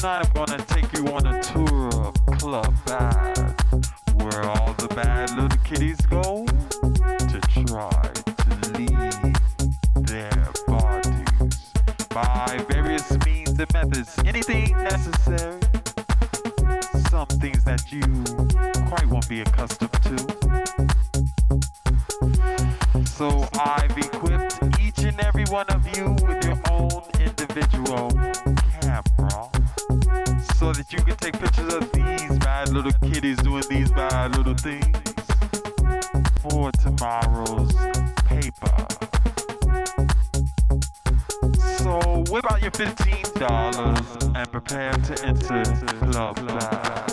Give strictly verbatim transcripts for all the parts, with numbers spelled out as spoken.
Tonight I'm gonna take you on a tour of Club Bad, where all the bad little kitties go to try to leave their bodies by various means and methods. Anything necessary, some things that you quite won't be accustomed to. So I've equipped each and every one of you with your own individual camera, so that you can take pictures of these bad little kitties doing these bad little things for tomorrow's paper. So whip out your fifteen dollars and prepare to enter Club Bad.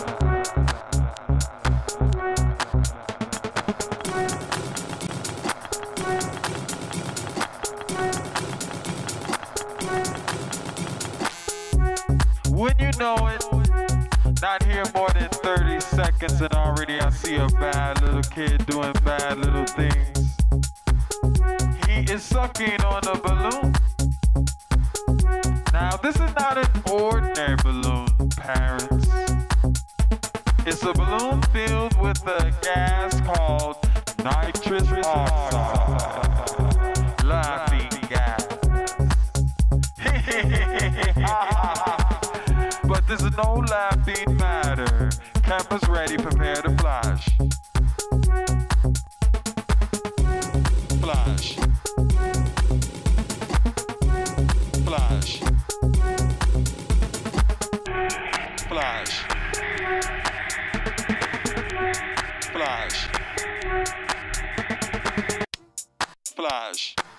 When you know it, not here more than thirty seconds and already I see a bad little kid doing bad little things. He is sucking on a balloon. Now this is not an ordinary balloon, parents. It's a balloon filled with a gas called nitrous oxide. Laughing gas. But this is no laughing matter. Cameras ready, prepare to flash. Flash. Flash. Flash. Flash. Flash.